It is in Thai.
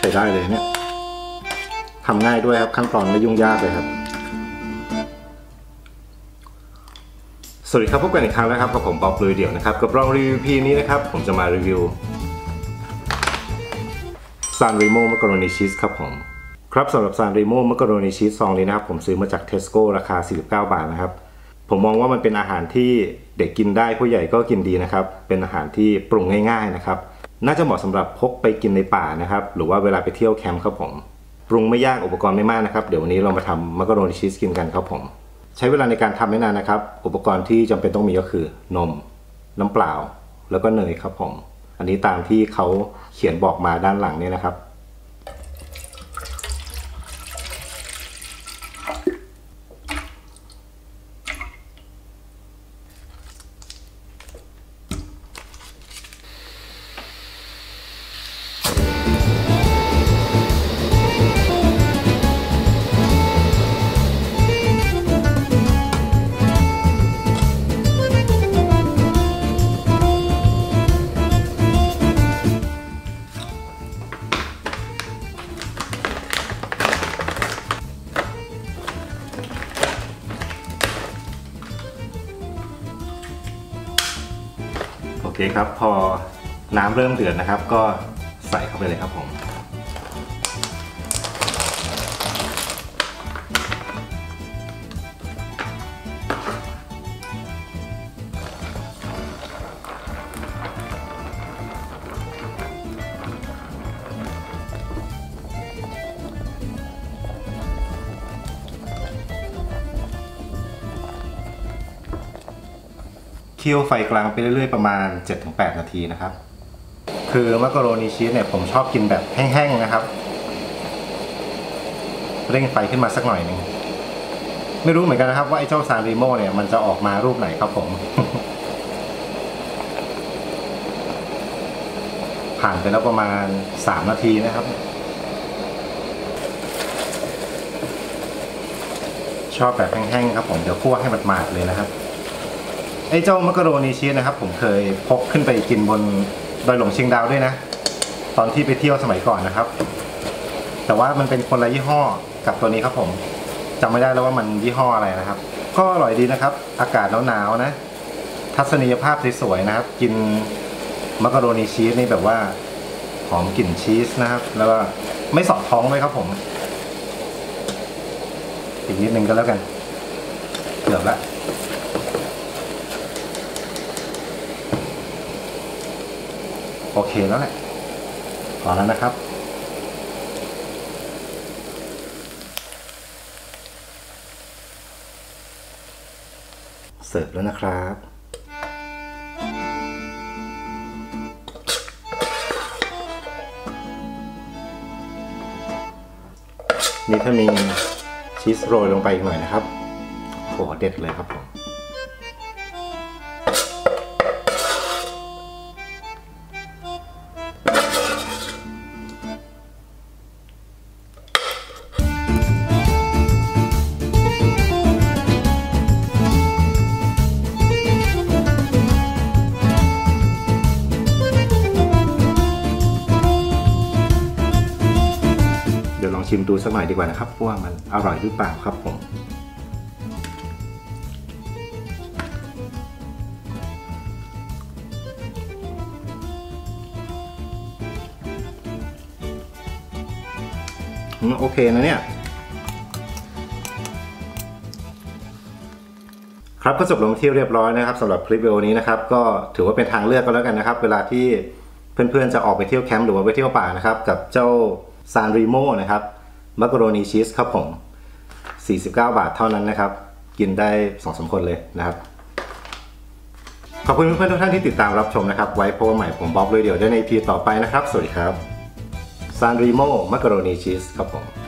ช้ได้เลยเนี่ยทำง่ายด้วยครับขั้นตอนไม่ยุ่งยากเลยครับสวัสดีครับพบกันอีกครั้งแล้วครับกับผมบ๊อบลุยเดี่ยวนะครับกับลองรีวิวพีนี้นะครับผมจะมารีวิวซานริโม่มักกะโรนีชีสครับผมครับสำหรับซานริโม่มักกะโรนีชีสซองนี้นะครับผมซื้อมาจากเทสโก้ราคา49 บาทนะครับผมมองว่ามันเป็นอาหารที่เด็กกินได้ผู้ใหญ่ก็กินดีนะครับเป็นอาหารที่ปรุงง่ายๆนะครับน่าจะเหมาะสำหรับพกไปกินในป่านะครับหรือว่าเวลาไปเที่ยวแคมป์ครับผมปรุงไม่ยากอุปกรณ์ไม่มากนะครับเดี๋ยววันนี้เรามาทำมักกะโรนีชีสกินกันครับผมใช้เวลาในการทำไม่นานนะครับอุปกรณ์ที่จำเป็นต้องมีก็คือนมน้ำเปล่าแล้วก็เนยครับผมอันนี้ตามที่เขาเขียนบอกมาด้านหลังเนี่ยนะครับโอเคครับพอน้ำเริ่มเดือดนะครับก็ใส่เข้าไปเลยครับผมเคี่ยวไฟกลางไปเรื่อยๆประมาณ 7-8 นาทีนะครับคือมักกะโรนีชีสเนี่ยผมชอบกินแบบแห้งๆนะครับเร่งไฟขึ้นมาสักหน่อยนึงไม่รู้เหมือนกันนะครับว่าไอ้เจ้าซานริโม่เนี่ยมันจะออกมารูปไหนครับผม ผ่านไปแล้วประมาณ3 นาทีนะครับชอบแบบแห้งๆครับผมเดี๋ยวคั่วให้มันหมาดเลยนะครับไอ้เจ้ามักกะโรนีชีสนะครับผมเคยพกขึ้นไปกินบนดอยหลวงเชียงดาวด้วยนะตอนที่ไปเที่ยวสมัยก่อนนะครับแต่ว่ามันเป็นคนละยี่ห้อกับตัวนี้ครับผมจำไม่ได้แล้วว่ามันยี่ห้ออะไรนะครับก็อร่อยดีนะครับอากาศหนาวๆนะทัศนียภาพสวยๆนะครับกินมักกะโรนีชีสนี่แบบว่าหอมกลิ่นชีสนะครับแล้วก็ไม่สอดท้องเลยครับผมอีกนิดนึงก็แล้วกันเกือบละโอเคแล้วแหละพอแล้วนะครับเสิร์ฟแล้วนะครับนี่ถ้ามีชีสโรยลงไปอีกหน่อยนะครับโหเด็ดเลยครับผมลองชิมดูสักหน่อยดีกว่านะครับว่ามันอร่อยหรือเปล่าครับผมโอเคนะเนี่ยครับก็จบลงที่เรียบร้อยนะครับสำหรับคลิปวิดีโอนี้นะครับก็ถือว่าเป็นทางเลือกก็แล้วกันนะครับเวลาที่เพื่อนๆจะออกไปเที่ยวแคมป์หรือว่าไปเที่ยวป่านะครับกับเจ้าซานริโม่นะครับมักกะโรนีชีสครับผม49 บาทเท่านั้นนะครับกินได้ 2-3 คนเลยนะครับขอบคุณเพื่อนๆทุกท่านที่ติดตามรับชมนะครับไว้พบกันใหม่ผมบ๊อบเลยเดี๋ยวได้ใน EP ต่อไปนะครับสวัสดีครับซานริโม่มักกะโรนีชีสครับผม